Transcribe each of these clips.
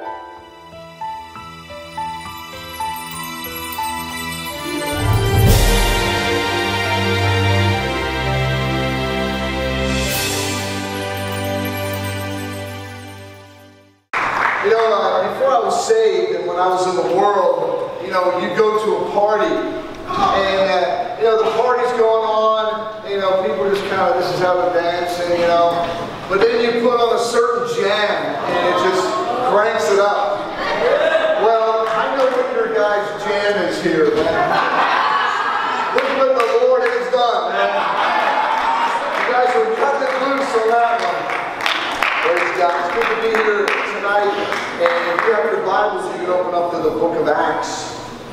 Before I was saved and when I was in the world, you go to a party and, the party's going on, people just kind of, this is how we're dancing, but then you put on a certain jam and it just cranks it up. Well, I know what your guys' jam is here, man. Look what the Lord has done, man. You guys were cutting it loose on that one. Praise God. It's good to be here tonight. And if you have your Bibles, you can open up to the book of Acts.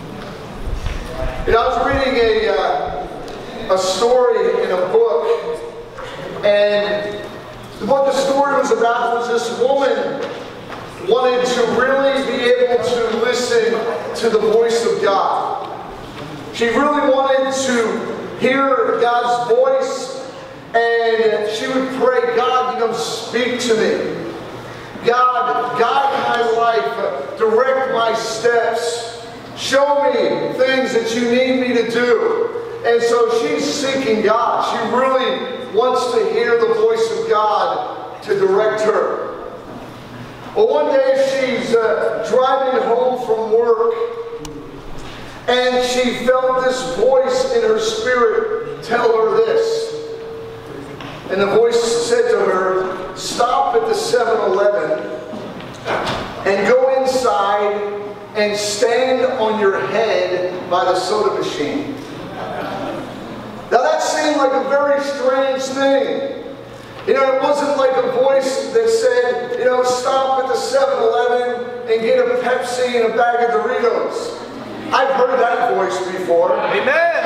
I was reading a story in a book, and what the story was about was this woman wanted to really be able to listen to the voice of God. She really wanted to hear God's voice, and she would pray, God, speak to me. God, guide my life, direct my steps. Show me things that you need me to do. And so she's seeking God. She really wants to hear the voice of God to direct her. Well, one day she's driving home from work, and she felt this voice in her spirit tell her this. And the voice said to her, stop at the 7-Eleven and go inside and stand on your head by the soda machine. Now that seemed like a very strange thing. It wasn't like a voice that said, stop at the 7-Eleven and get a Pepsi and a bag of Doritos. I've heard that voice before. Amen.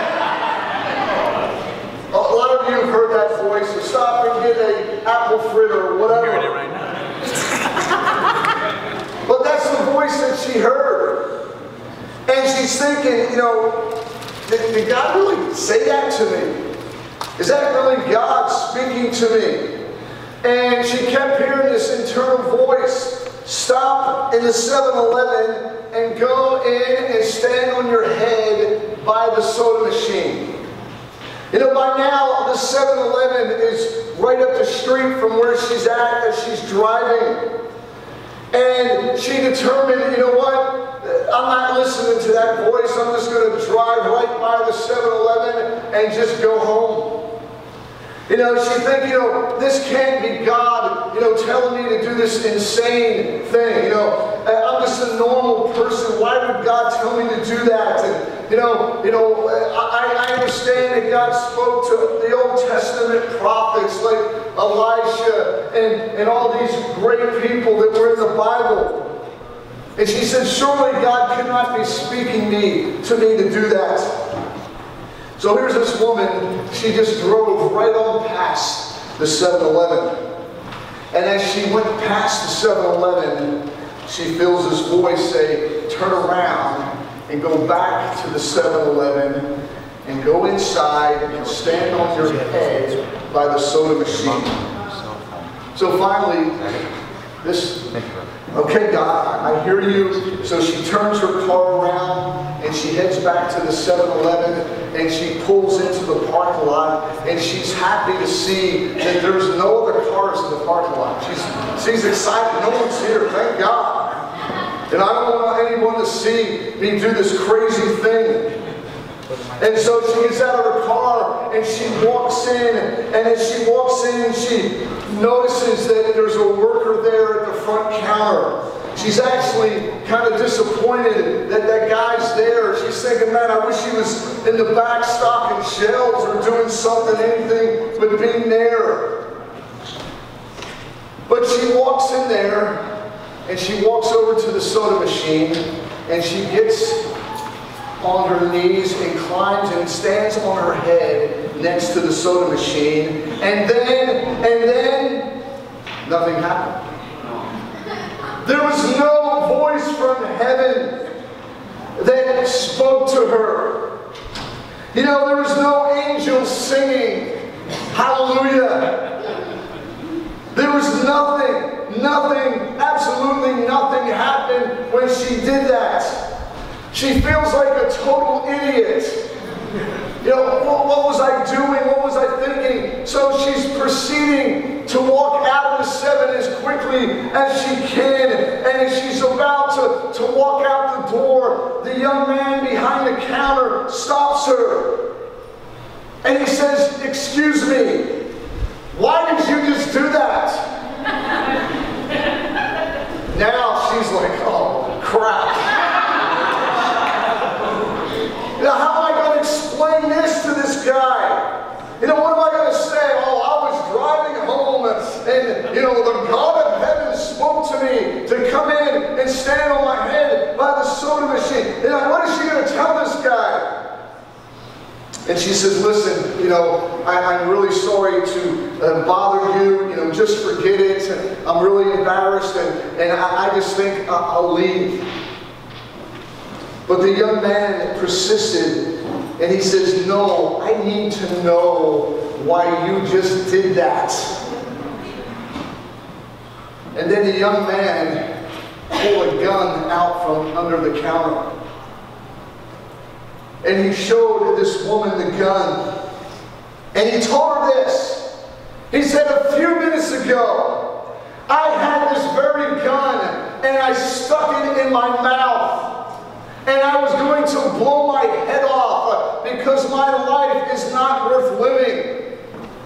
A lot of you have heard that voice. So stop and get an apple fritter or whatever. I'm hearing it right now. But that's the voice that she heard. And she's thinking, did God really say that to me? Is that really God speaking to me? And she kept hearing this internal voice. Stop in the 7-Eleven and go in and stand on your head by the soda machine. By now, the 7-Eleven is right up the street from where she's at as she's driving. And she determined, I'm not listening to that voice. I'm just going to drive right by the 7-Eleven and just go home. She thinks, this can't be God, telling me to do this insane thing. I'm just a normal person. Why would God tell me to do that? And, I understand that God spoke to the Old Testament prophets like Elisha and all these great people that were in the Bible. And she said, surely God could not be speaking to me to do that. So here's this woman, she just drove right on past the 7-Eleven. And as she went past the 7-Eleven, she feels this voice say, turn around and go back to the 7-Eleven and go inside and stand on your head by the soda machine. So finally, okay, God, I hear you. So she turns her car around and she heads back to the 7-Eleven and she pulls into the parking lot, and she's happy to see that there's no other cars in the parking lot. She's excited. No one's here. Thank God. And I don't want anyone to see me do this crazy thing. And so she gets out of her car and she walks in, and as she walks in, she notices that there's a worker there at the front counter. She's actually kind of disappointed that that guy's there. She's thinking, man, I wish he was in the back stocking shelves or doing something, anything but being there. But she walks in there and she walks over to the soda machine and she gets on her knees and climbs and stands on her head next to the soda machine, and then nothing happened. There was no voice from heaven that spoke to her. There was no angel singing hallelujah. There was nothing, absolutely nothing happened. when she did that. She feels like a total idiot. You know, what was I doing? What was I thinking? So she's proceeding to walk out of the 7 as quickly as she can. And as she's about to walk out the door, the young man behind the counter stops her. And he says, "Excuse me, why did you just do that?" Now she's like, "Oh, crap. Now, how am I going to explain this to this guy? You know, what am I going to say? Oh, I was driving home and, you know, the God of heaven spoke to me to come in and stand on my head by the soda machine." You know, what is she going to tell this guy? And she says, "Listen, you know, I'm really sorry to bother you. You know, just forget it. I'm really embarrassed, and I just think I'll leave." But the young man persisted, and he says, "No, I need to know why you just did that." And then the young man pulled a gun out from under the counter. And he showed this woman the gun. And he told her this. He said, "A few minutes ago, I had this very gun, and I stuck it in my mouth. And I was going to blow my head off because my life is not worth living.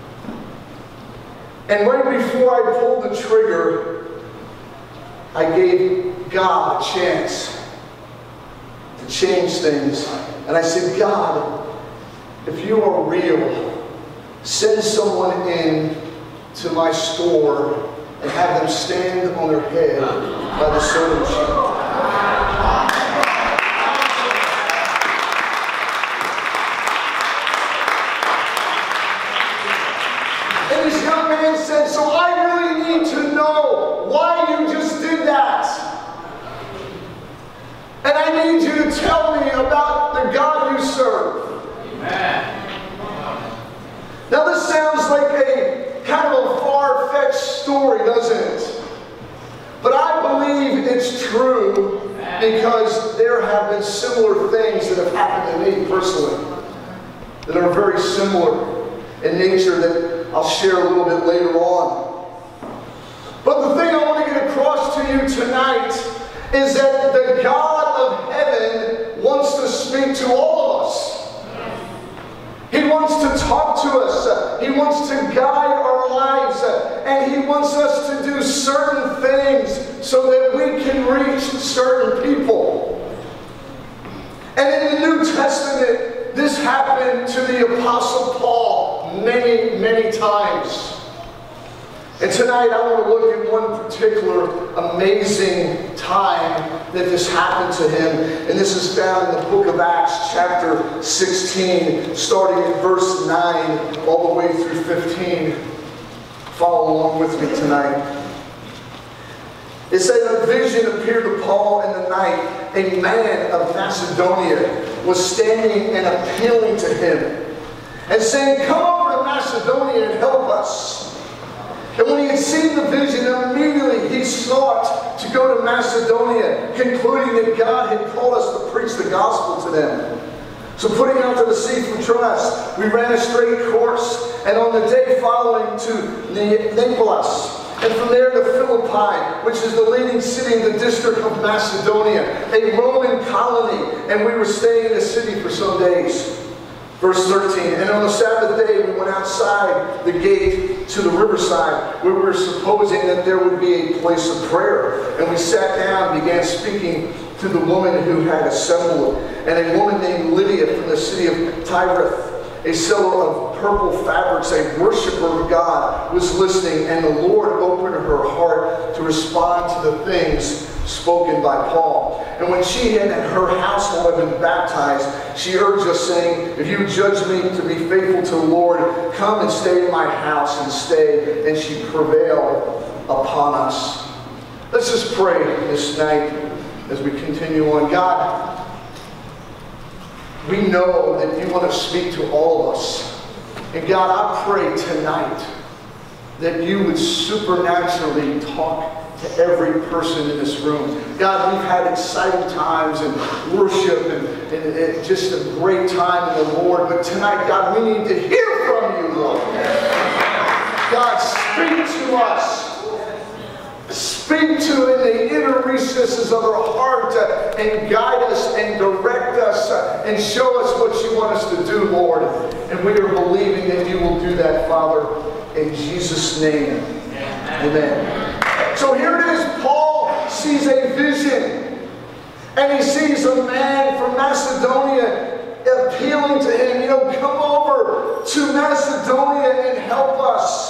And right before I pulled the trigger, I gave God a chance to change things. And I said, God, if you are real, send someone in to my store and have them stand on their head by the soda machine." And this young man said, "So I really need to know why you just did that. And I need you to tell me about the God you serve." Amen. Now this sounds like a kind of a far-fetched story, doesn't it? But I believe it's true because there have been similar things that have happened to me personally that are very similar in nature that I'll share a little bit later on. But the thing I want to get across to you tonight is that the God of heaven wants to speak to all of us. He wants to talk to us. He wants to guide our lives. And He wants us to do certain things so that we can reach certain people. And in the New Testament, this happened to the Apostle Paul many, many times. And tonight I want to look at one particular amazing time that this happened to him. And this is found in the book of Acts chapter 16, starting at verse 9 all the way through 15. Follow along with me tonight. It said, "A vision appeared to Paul in the night. A man of Macedonia was standing and appealing to him and saying, 'Come over to Macedonia and help us.' And when he had seen the vision, immediately he sought to go to Macedonia, concluding that God had called us to preach the gospel to them. So putting out to the sea from Troas, we ran a straight course, and on the day following to Neapolis, and from there to Philippi, which is the leading city in the district of Macedonia, a Roman colony, and we were staying in the city for some days." Verse 13, "And on the Sabbath day we went outside the gate to the riverside, where we were supposing that there would be a place of prayer. And we sat down and began speaking to the woman who had assembled. And a woman named Lydia from the city of Tyrus, a seller of purple fabrics, a worshiper of God, was listening. And the Lord opened her heart to respond to the things spoken by Paul. And when she and her household had been baptized, she urged us, saying, 'If you judge me to be faithful to the Lord, come and stay in my house and stay.' And she prevailed upon us." Let's just pray this night as we continue on. God, we know that you want to speak to all of us. And God, I pray tonight that you would supernaturally talk to every person in this room. God, we've had exciting times and worship and just a great time in the Lord. But tonight, God, we need to hear from you, Lord. God, speak to us. Speak to in the inner recesses of our heart and guide us and direct us and show us what you want us to do, Lord. And we are believing that you will do that, Father, in Jesus' name. Amen. So here it is. Paul sees a vision. And he sees a man from Macedonia appealing to him. You know, come over to Macedonia and help us.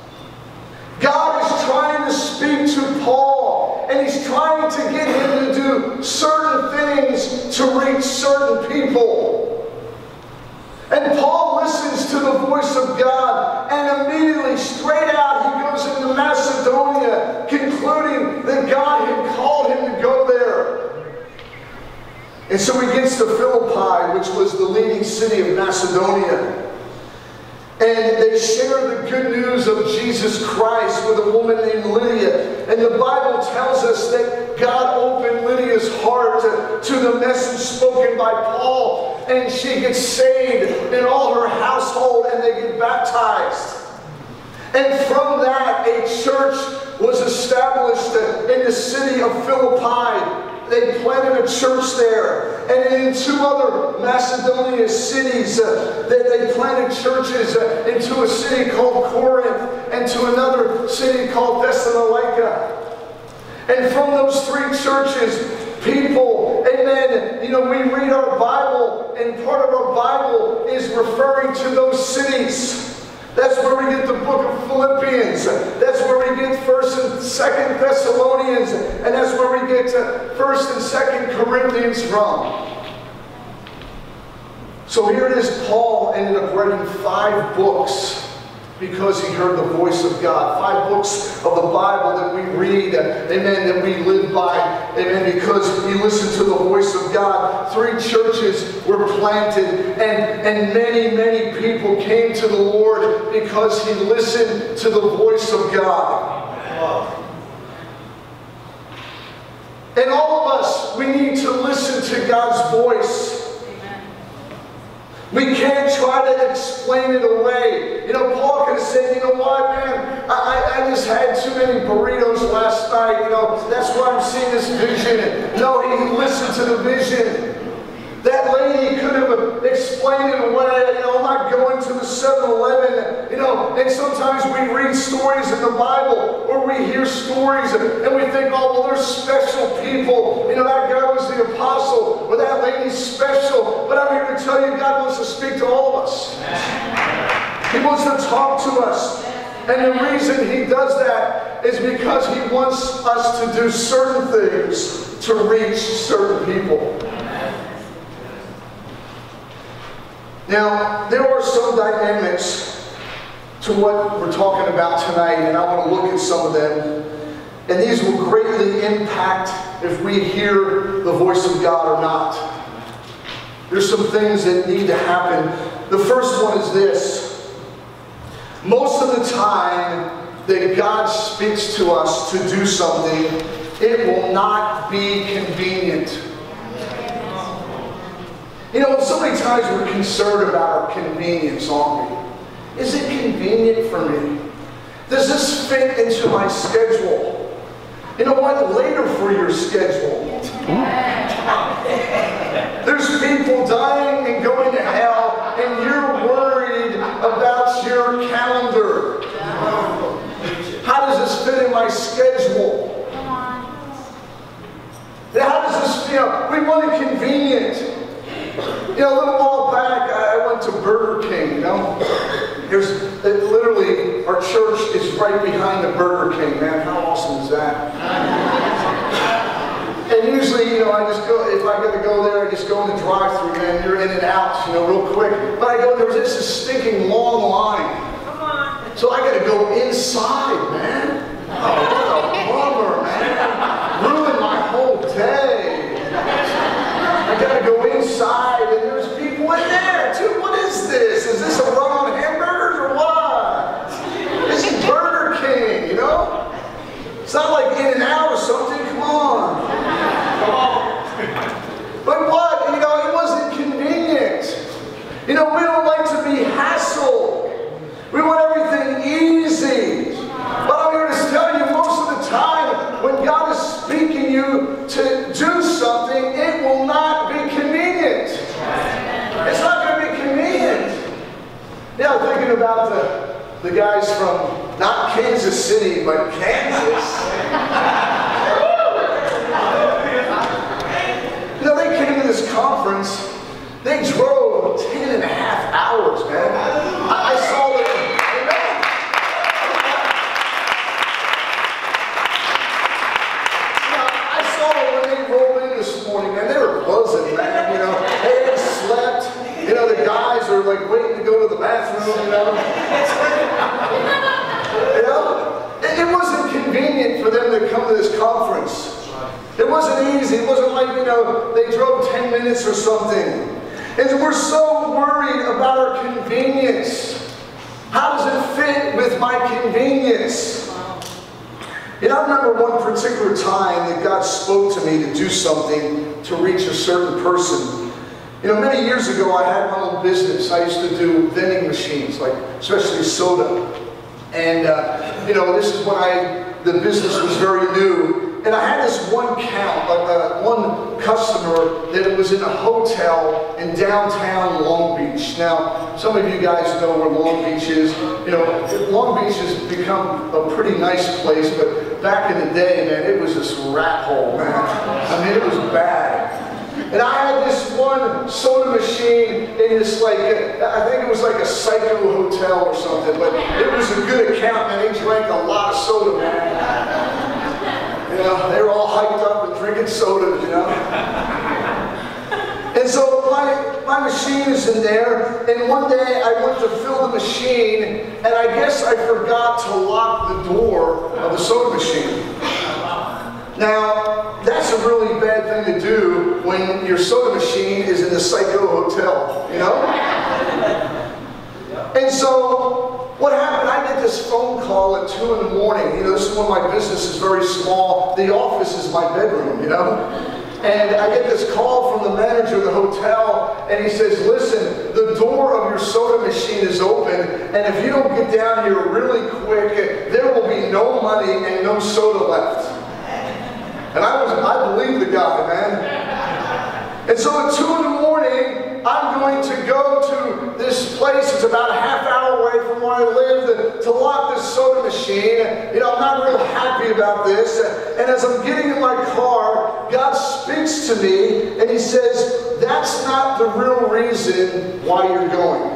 God is trying to speak to Paul, and he's trying to get him to do certain things to reach certain people. And Paul listens to the voice of God, and immediately, straight out, he goes into Macedonia, concluding that God had called him to go there. And so he gets to Philippi, which was the leading city of Macedonia. And they share the good news of Jesus Christ with a woman named Lydia. And the Bible tells us that God opened Lydia's heart to the message spoken by Paul. And she gets saved in all her household, and they get baptized. And from that, a church was established in the city of Philippi. They planted a church there. And in 2 other Macedonia cities, they planted churches into a city called Corinth and to another city called Thessalonica. And from those 3 churches, people, amen, you know, we read our Bible, and part of our Bible is referring to those cities. That's where we get the book of Philippians. That's where we get 1st and 2nd Thessalonians. And that's where we get 1st and 2nd Corinthians from. So here it is, Paul ended up writing 5 books because he heard the voice of God. 5 books of the Bible that we read, amen, that we live by, amen, because he listened to the voice of God. 3 churches were planted, and many, many people came to the Lord because he listened to the voice of God. And all of us, we need to listen to God's voice. We can't try to explain it away. You know, Paul could have said, you know what, man, I just had too many burritos last night. You know, that's why I'm seeing this vision. No, he listened to the vision. That lady could have explained it away. You know, I'm not going to the 7-Eleven. You know, and sometimes we read stories in the Bible, or we hear stories, and we think, oh, well, they're special people. You know, that guy was the apostle, or that lady's special. But I'm here to tell you, God wants to speak to all of us. He wants to talk to us. And the reason he does that is because he wants us to do certain things to reach certain people. Now, there are some dynamics to what we're talking about tonight, and I want to look at some of them. And these will greatly impact if we hear the voice of God or not. There's some things that need to happen. The first one is this. Most of the time that God speaks to us to do something, it will not be convenient. You know, so many times we're concerned about our convenience, aren't we? Is it convenient for me? Does this fit into my schedule? You know what? Later for your schedule. There's people dying and going to hell, and you're worried about your calendar. How does this fit in my schedule? How does this feel? We want it convenient. You know, a little while back, I went to Burger King, you know. Literally, our church is right behind the Burger King, man. How awesome is that? And usually, you know, I just go, if I got to go there, I just go in the drive-thru, man. You're in and out, you know, real quick. But I go, there's just a stinking long line. Come on. So I got to go inside, man. Oh, what a bummer, man. Ruined my whole day. I got to go inside, and there's people in there. Dude, what is this? Is this a run on hamburgers or what? This is Burger King, you know? It's not like In guys from not Kansas City, but Kansas. You know, they came to this conference. They drove 10.5 hours, man. I saw them. I saw them when they rolled in this morning, man. They were buzzing, man. You know, they had slept. You know, the guys are like waiting to go to the bathroom. You know, it wasn't convenient for them to come to this conference. It wasn't easy. It wasn't like, you know, they drove 10 minutes or something. And we're so worried about our convenience. How does it fit with my convenience? You know, I remember one particular time that God spoke to me to do something to reach a certain person. You know, many years ago I had my own business. I used to do vending machines, like especially soda. And, you know, this is when the business was very new. And I had this one one customer that was in a hotel in downtown Long Beach. Now, some of you guys know where Long Beach is. You know, Long Beach has become a pretty nice place, but back in the day, man, it was this rat hole, man. I mean, it was bad. And I had this one soda machine in this, like, I think it was like a Psycho hotel or something, but it was a good account, and they drank a lot of soda, man. You know, they were all hyped up and drinking sodas, you know. And so my machine is in there, and one day I went to fill the machine, and I guess I forgot to lock the door of the soda machine. Now, that's a really bad thing to do when your soda machine is in the Psycho hotel, you know? And so, what happened, I get this phone call at 2 in the morning. You know, this is when my business is very small. The office is my bedroom, you know? And I get this call from the manager of the hotel, and he says, listen, the door of your soda machine is open, and if you don't get down here really quick, there will be no money and no soda left. And I believe the guy, man. And so at 2 in the morning, I'm going to go to this place. It's about a half hour away from where I live to lock this soda machine. You know, I'm not real happy about this. And as I'm getting in my car, God speaks to me, and He says, that's not the real reason why you're going.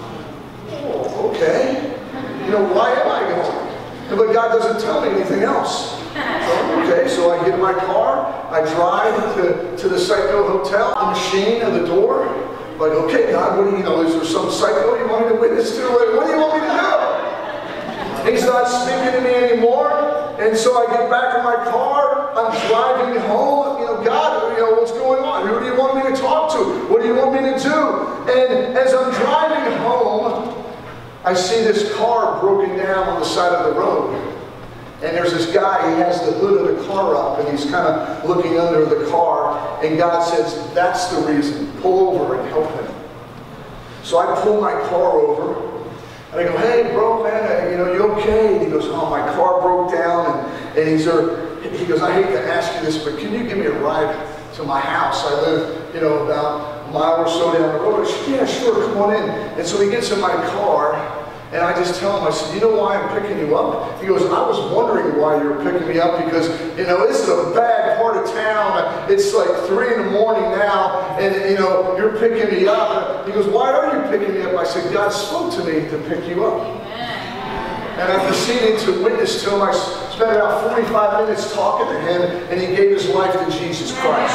Oh, okay. You know, why am I going? But God doesn't tell me anything else. Okay, so I get in my car, I drive to the Psycho hotel, the machine and the door. Like, okay, God, what do you know? Is there some psycho you want me to witness to? What do you want me to do? He's not speaking to me anymore. And so I get back in my car, I'm driving home. You know, God, you know, what's going on? Who do you want me to talk to? What do you want me to do? And as I'm driving home, I see this car broken down on the side of the road. And there's this guy, he has the hood of the car up, and he's kind of looking under the car, and God says, that's the reason. Pull over and help him. So I pull my car over, and I go, hey, bro, man, you know, you okay? And he goes, oh, my car broke down, and he goes, I hate to ask you this, but can you give me a ride to my house? I live, you know, about a mile or so down the road. I said, yeah, sure, come on in. And so he gets in my car, and I just tell him, I said, you know why I'm picking you up? He goes, I was wondering why you were picking me up because, you know, this is a bad part of town. It's like 3 in the morning now, and, you know, you're picking me up. He goes, why are you picking me up? I said, God spoke to me to pick you up. And I proceeded to witness to him. I spent about 45 minutes talking to him, and he gave his life to Jesus Christ.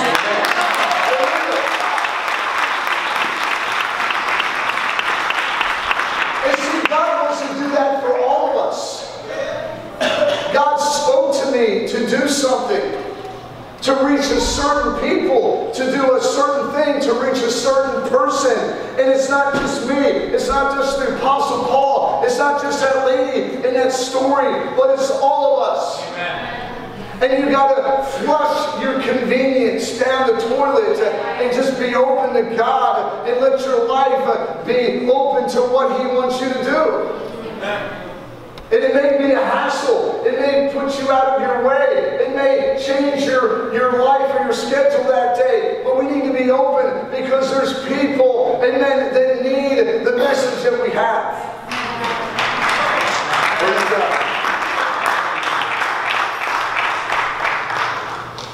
To do something, to reach a certain people, to do a certain thing, to reach a certain person. And it's not just me, it's not just the Apostle Paul, it's not just that lady in that story, but it's all of us. Amen. And you got to flush your convenience down the toilet and just be open to God and let your life be open to what He wants you to do. Amen. And it may be a hassle. It may put you out of your way. It may change your life or your schedule that day. But we need to be open because there's people and men that need the message that we have.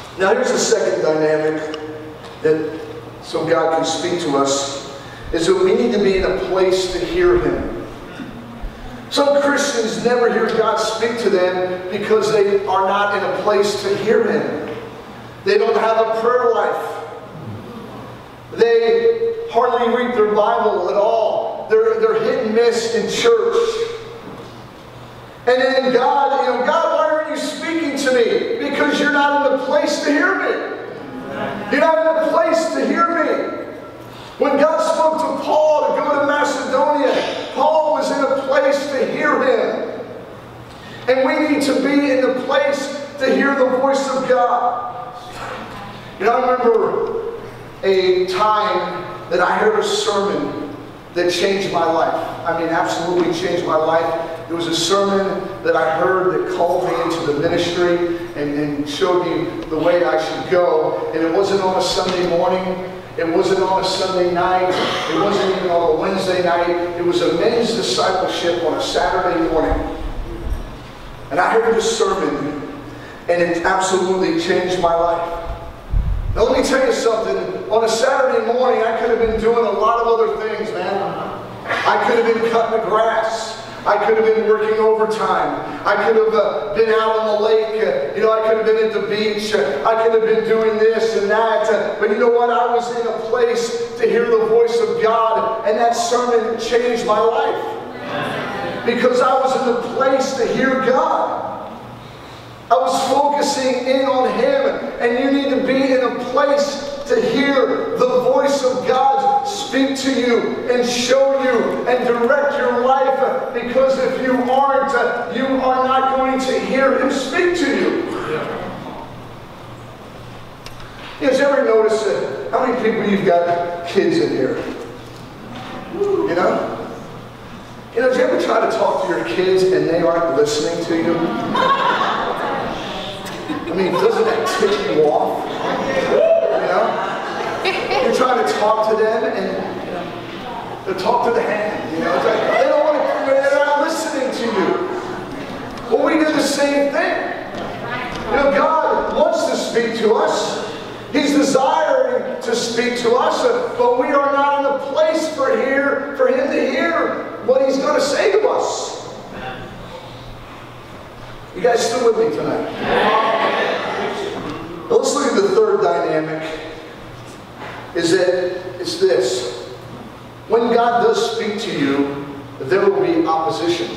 Now here's the second dynamic that so God can speak to us, is that we need to be in a place to hear Him. Some Christians never hear God speak to them because they are not in a place to hear Him. They don't have a prayer life. They hardly read their Bible at all. They're hit and miss in church. And then God, God, why aren't you speaking to me? Because you're not in a place to hear me. You're not in a place to hear me. When God spoke to Paul to go to Macedonia, Paul was in a place to hear Him. And we need to be in the place to hear the voice of God. I remember a time that I heard a sermon that changed my life. I mean, absolutely changed my life. It was a sermon that I heard that called me into the ministry and showed me the way I should go. And it wasn't on a Sunday morning. It wasn't on a Sunday night. It wasn't even on a Wednesday night. It was a men's discipleship on a Saturday morning. And I heard this sermon, and it absolutely changed my life. Now let me tell you something. On a Saturday morning, I could have been doing a lot of other things, man. I could have been cutting the grass. I could have been working overtime. I could have been out on the lake. I could have been at the beach. I could have been doing this and that. But you know what? I was in a place to hear the voice of God, and that sermon changed my life. Because I was in a place to hear God. I was focusing in on Him, and you need to be in a place to hear the voice of God speak to you and show you and direct your life, because if you aren't, you are not going to hear Him speak to you. Did you ever notice how many people you've got kids in here? Did you ever try to talk to your kids and they aren't listening to you? I mean, doesn't that tick you off? You're trying to talk to them and they talk to the hand. It's like, they don't want to, they're not listening to you. Well, we do the same thing. God wants to speak to us. He's desiring to speak to us, but we are not in a place for Him to hear what He's going to say to us. You guys still with me tonight? Now let's look at the third dynamic. It's this. When God does speak to you, there will be opposition.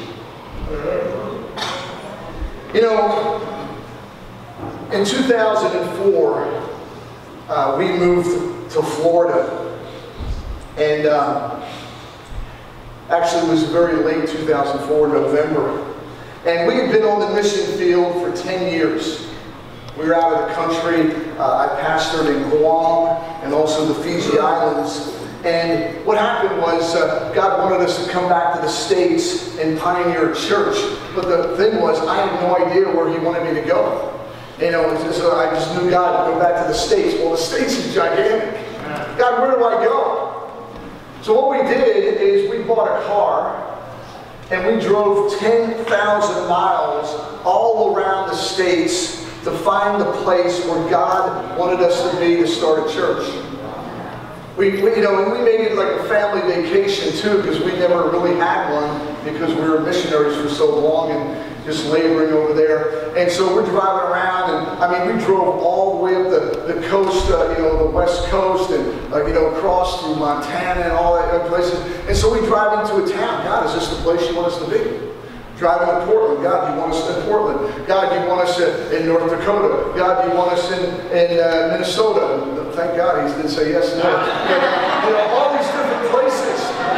In 2004, we moved to Florida. And actually it was very late 2004, November. And we had been on the mission field for 10 years. We were out of the country. I pastored in Guam and also the Fiji Islands. And what happened was God wanted us to come back to the States and pioneer a church. But the thing was, I had no idea where He wanted me to go. So I just knew God would go back to the States. Well, the States is gigantic. God, where do I go? So what we did is we bought a car and we drove 10,000 miles all around the States to find the place where God wanted us to be to start a church. And we made it like a family vacation too, because we never really had one because we were missionaries for so long and just laboring over there. And so we're driving around, and we drove all the way up the coast, the west coast, and across through Montana and all that other places. And so we drive into a town. God, is this the place You want us to be? Driving to Portland. God, You want us in Portland? God, You want us in North Dakota? God, You want us in Minnesota? Thank God He didn't say yes and no. All these different places.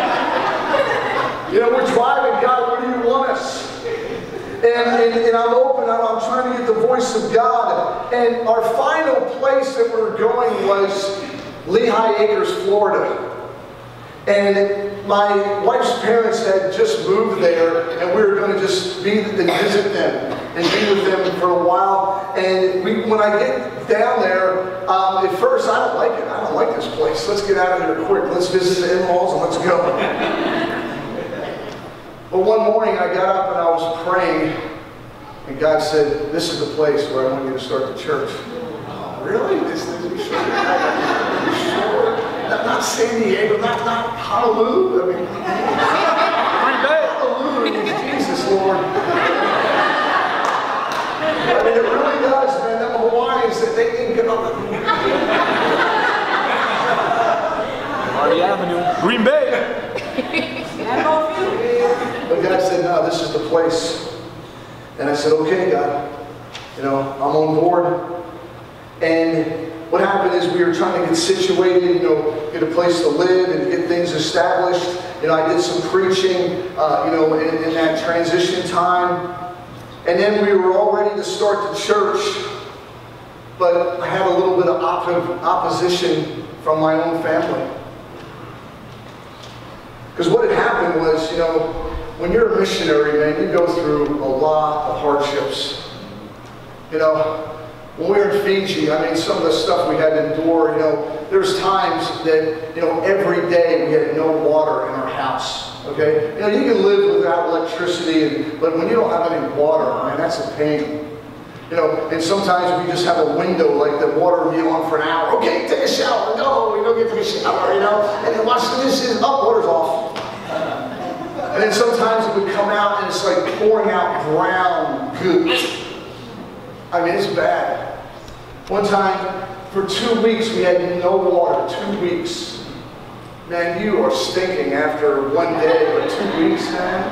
We're driving. God, where do You want us? And I'm open. I'm trying to get the voice of God. And our final place that we were going was Lehigh Acres, Florida. And my wife's parents had just moved there, and we were going to just visit them and be with them for a while. And when I get down there, at first I don't like it. I don't like this place. Let's get out of here quick. Let's visit the in-laws and let's go. But one morning I got up and I was praying, and God said, "This is the place where I want you to start the church." really? This is sure? Not San Diego, not Honolulu. I mean, Honolulu is Jesus, Lord. I mean, it really does, man. Them Hawaiians, that they didn't get up. Hardy Avenue, Green Bay. But God said, no, this is the place. And I said, okay, God, you know, I'm on board. And what happened is we were trying to get situated, you know, get a place to live and get things established. You know, I did some preaching, you know, in that transition time. And then we were all ready to start the church. But I had a little bit of opposition from my own family. Because what had happened was, you know, when you're a missionary, man, you go through a lot of hardships. You know, when we were in Fiji, I mean, some of the stuff we had to endure, you know, there's times that, you know, every day we had no water in our house, okay? You know, you can live without electricity, but when you don't have any water, man, that's a pain. You know, and sometimes we just have a window, like the water will be on for an hour. Okay, take a shower. No, we don't get to take a shower, you know. And then watch the dishes. Oh, water's off. And then sometimes it would come out and it's like pouring out brown goo. I mean, it's bad. One time, for 2 weeks, we had no water. 2 weeks. Man, you are stinking after one day, but 2 weeks, man.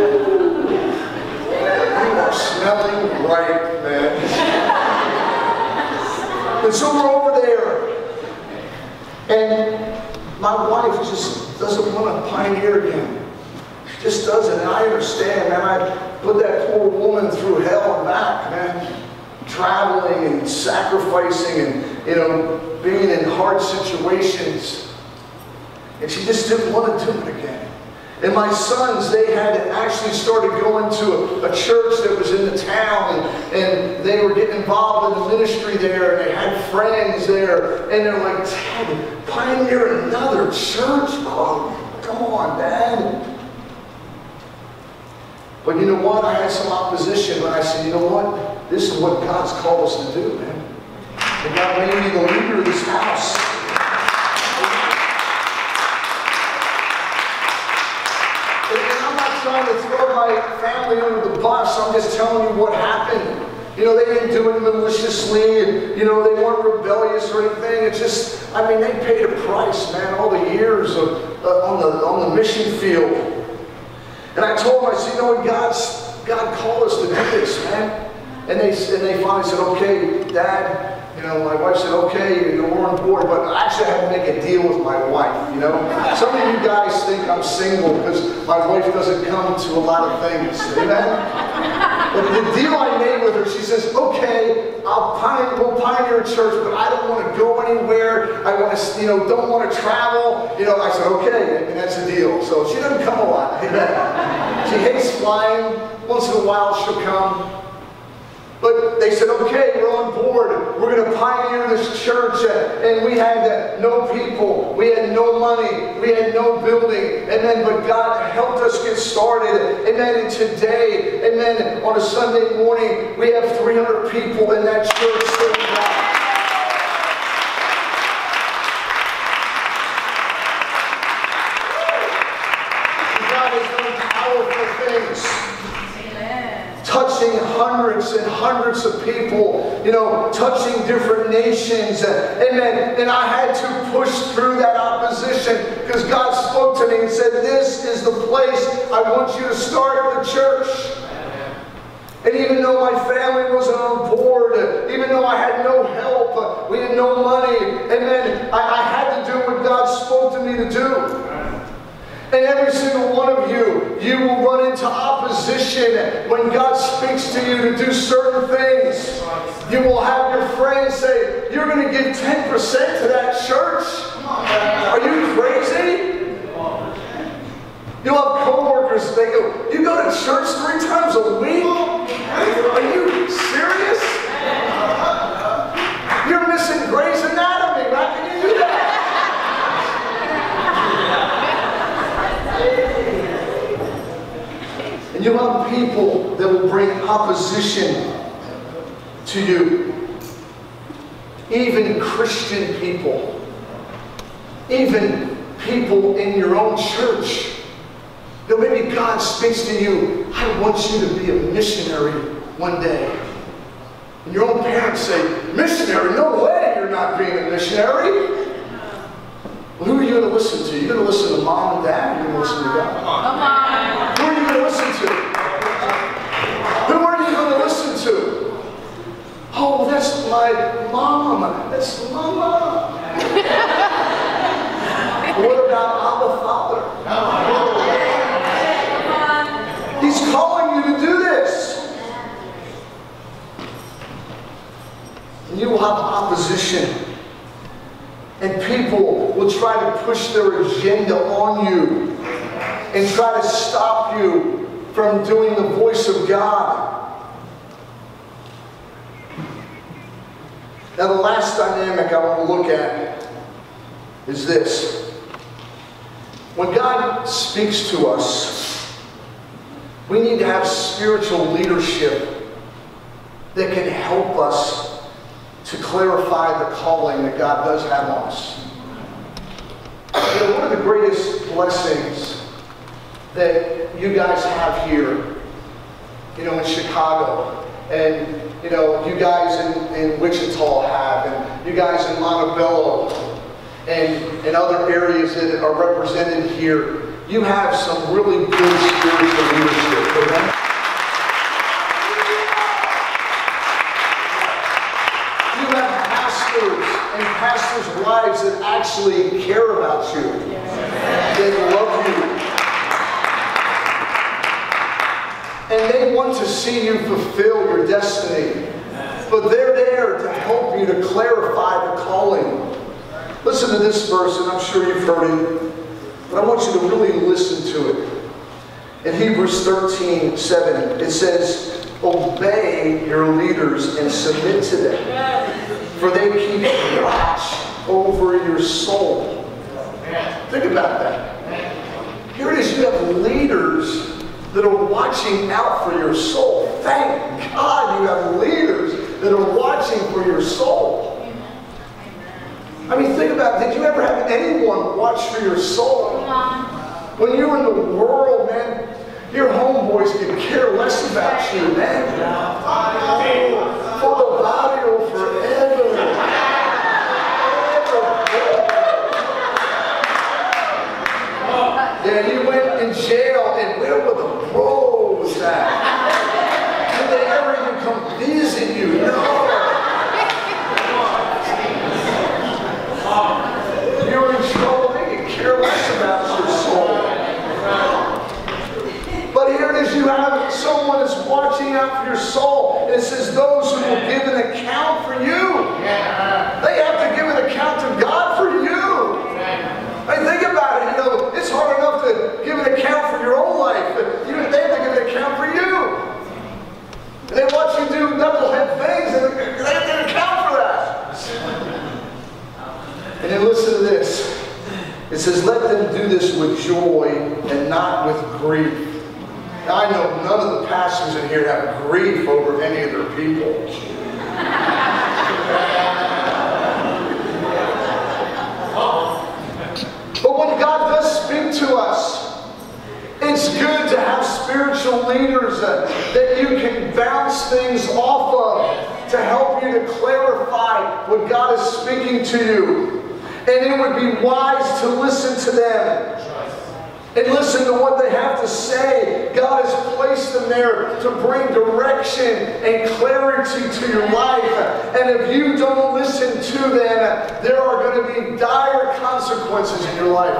You are smelling right, man. And so we're over there. And my wife just doesn't want to pioneer again. She just doesn't. And I understand, man. I put that poor woman through hell and back, man. Traveling and sacrificing and, you know, being in hard situations. And she just didn't want to do it again. And my sons, they had actually started going to a church that was in the town, and they were getting involved in the ministry there, and they had friends there, and they're like, Dad, pioneer another church? Oh, come on, Dad. But you know what? I had some opposition, but I said, you know what? This is what God's called us to do, man. And God made me the leader of this house. Trying to throw my family under the bus. I'm just telling you what happened. You know, they didn't do it maliciously, and, you know, they weren't rebellious or anything. It's just, I mean, they paid a price, man, all the years of, on the mission field. And I told them, I said, you know what, God called us to do this, man. And they finally said, okay, Dad. You know, my wife said, okay, you know, we're on board, but actually I had to make a deal with my wife, you know. Some of you guys think I'm single because my wife doesn't come to a lot of things, amen? But the deal I made with her, she says, okay, we'll pioneer a church, but I don't want to go anywhere. I want to, you know, don't want to travel. You know, I said, okay, and that's the deal. So she doesn't come a lot, amen? She hates flying. Once in a while she'll come. But they said, okay, we're on board. We're going to pioneer this church. And we had no people. We had no money. We had no building. But God helped us get started. And today, on a Sunday morning, we have 300 people in that church sitting back. God has done powerful things. Touching hundreds and hundreds of people, you know, touching different nations. Amen. And I had to push through that opposition because God spoke to me and said, this is the place I want you to start the church. And even though my family wasn't on board, even though I had no help, we had no money, amen, I had to do what God spoke to me to do. And every single one of you, you will run into opposition when God speaks to you to do certain things. You will have your friends say, you're going to give 10% to that church? Are you crazy? You'll have co-workers, they go, you go to church 3 times a week? Are you serious? You're missing Grey's Anatomy. How can you do that? And you'll have people that will bring opposition to you. even Christian people, even people in your own church. You know, maybe God speaks to you, I want you to be a missionary one day. And your own parents say, missionary? No way you're not being a missionary. Well, who are you going to listen to? You're going to listen to mom and dad, or you're going to listen to God? Come on. Who are you going to listen to? Who are you going to listen to? Oh, that's my mom. That's mama. What about Abba Father? He's calling you to do this. And you will have opposition. And people will try to push their agenda on you and try to stop you from doing the voice of God. Now, the last dynamic I want to look at is this. When God speaks to us, we need to have spiritual leadership that can help us to clarify the calling that God does have on us. You know, one of the greatest blessings that you guys have here, you know, in Chicago, and you know, you guys in Wichita have, and you guys in Montebello, and other areas that are represented here, you have some really good spiritual leadership. Amen? And pastors' wives that actually care about you, that love you, and they want to see you fulfill your destiny, but they're there to help you to clarify the calling. Listen to this verse, and I'm sure you've heard it, but I want you to really listen to it. In Hebrews 13:7, it says, obey your leaders and submit to them, for they keep watch over your soul. Think about that. Here it is, you have leaders that are watching out for your soul. Thank God you have leaders that are watching for your soul. I mean, think about it. Did you ever have anyone watch for your soul? When you were in the world, man, your homeboys could care less about you, man. Oh, for the body or forever. Yeah, you went in jail, and where were the bros at? Did they ever even come visit you? No. You were in trouble, they could care less about your soul. But here it is, you have someone that's watching out for your soul. And it says those who will give an account for you. They have to give an account to God for you. I mean, think about it. You know, it's hard enough to give an account for your own life, but they have to give an account for you. And they watch you do knucklehead things, and they have to give an account for that. And then listen to this. It says, let them do this with joy and not with grief. Now, I know none of the pastors in here have grief over any of their people. But when God does speak to us, it's good to have spiritual leaders that you can bounce things off of to help you to clarify what God is speaking to you. And it would be wise to listen to them and listen to what they have to say. God has placed them there to bring direction and clarity to your life. And if you don't listen to them, there are going to be dire consequences in your life.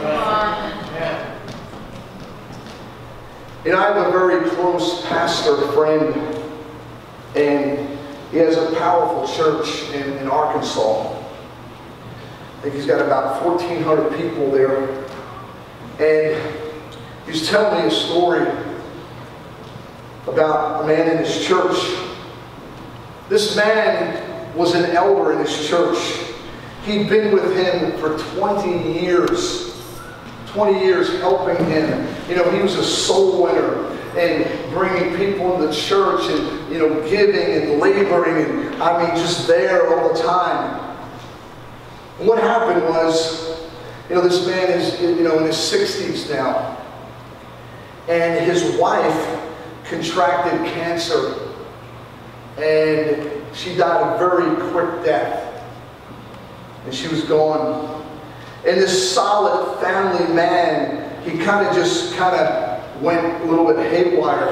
And I have a very close pastor friend, and he has a powerful church in Arkansas. I think he's got about 1,400 people there. And he's telling me a story about a man in his church. This man was an elder in his church. He'd been with him for 20 years. 20 years helping him. You know, he was a soul winner. and bringing people into the church and, you know, giving and laboring and, I mean, just there all the time. And what happened was, you know, this man is, you know, in his 60s now. And his wife contracted cancer. And she died a very quick death. And she was gone. And this solid family man, he kind of went a little bit haywire.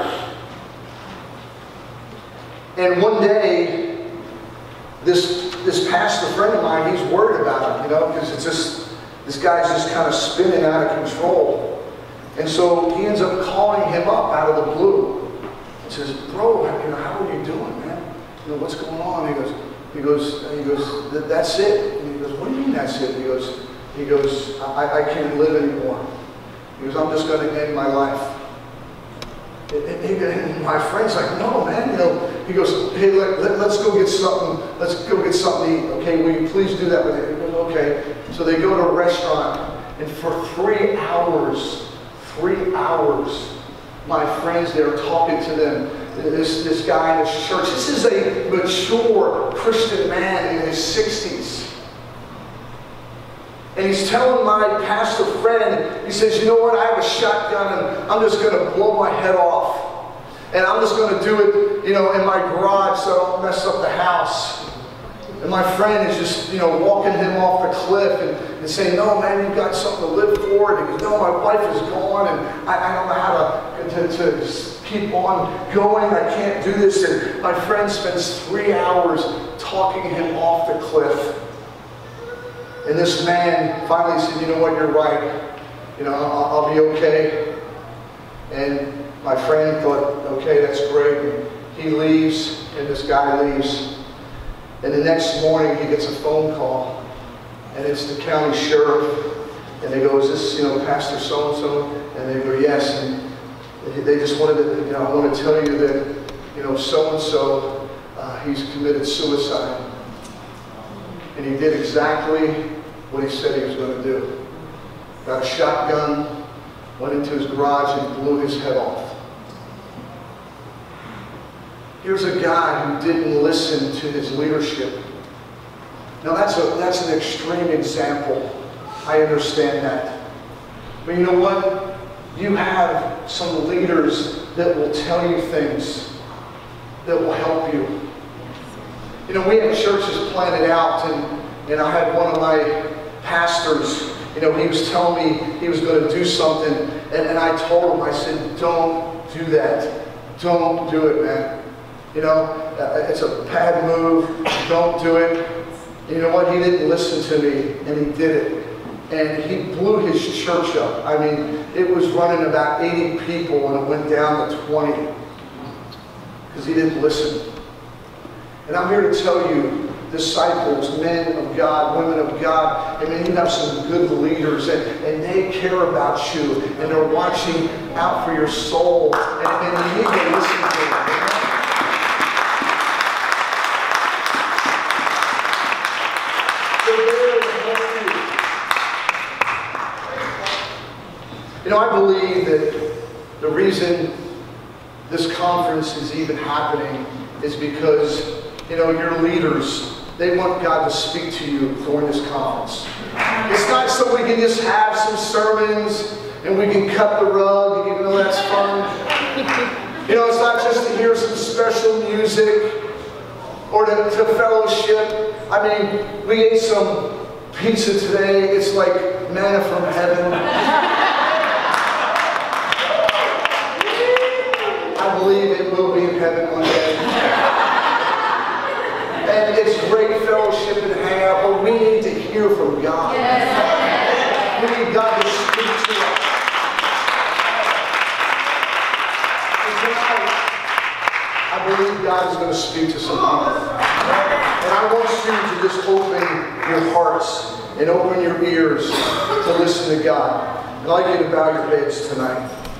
And one day, this pastor friend of mine, he's worried about him, you know, because it's just, this guy's just kind of spinning out of control. And so he ends up calling him up out of the blue. And says, bro, you know, how are you doing, man? You know, what's going on? He goes, that's it. And he goes, what do you mean that's it? He goes, I can't live anymore. He goes, I'm just going to end my life. And my friend's like, no, man, you know. He goes, hey, let's go get something. Let's go get something to eat. Okay, will you please do that with him? He goes, okay. So they go to a restaurant, and for 3 hours, my friends there talking to them. This guy in his church. This is a mature Christian man in his 60s. And he's telling my pastor friend, he says, you know what, I have a shotgun and I'm just going to blow my head off. And I'm just going to do it, you know, in my garage so I don't mess up the house. And my friend is just, you know, walking him off the cliff and saying, no, man, you've got something to live for. And he goes, no, my wife is gone and I don't know how to just keep on going. I can't do this. And my friend spends 3 hours talking him off the cliff. And this man finally said, you know what, you're right. You know, I'll be okay. And my friend thought, okay, that's great. And he leaves, and this guy leaves. And the next morning, he gets a phone call. And it's the county sheriff. And they go, is this, you know, Pastor so-and-so? And they go, yes. And they just wanted to, you know, I want to tell you that, you know, so-and-so, he's committed suicide. And he did exactly what he said he was going to do. Got a shotgun, went into his garage and blew his head off. Here's a guy who didn't listen to his leadership. Now that's an extreme example. I understand that. But you know what? You have some leaders that will tell you things that will help you. You know, we have churches planted out, and I had one of my pastors, you know, he was telling me he was going to do something, and I told him, I said, don't do that. Don't do it, man. You know, it's a bad move. Don't do it. You know what? He didn't listen to me, and he did it. And he blew his church up. I mean, it was running about 80 people, and it went down to 20 because he didn't listen. And I'm here to tell you, disciples, men of God, women of God, I mean, you have some good leaders, and they care about you, and they're watching out for your soul, and you need to listen to them. They're there to help you. You know, I believe that the reason this conference is even happening is because, you know, your leaders, they want God to speak to you during this conference. It's not so we can just have some sermons and we can cut the rug, even though that's fun. You know, it's not just to hear some special music or to fellowship. I mean, we ate some pizza today. It's like manna from heaven. I believe it will be in heaven one day. And it's great fellowship and hang out, but we need to hear from God. Yes. We need God to speak to us. And tonight, I believe God is going to speak to some people. And I want you to just open your hearts and open your ears to listen to God. I'd like you to bow your heads tonight.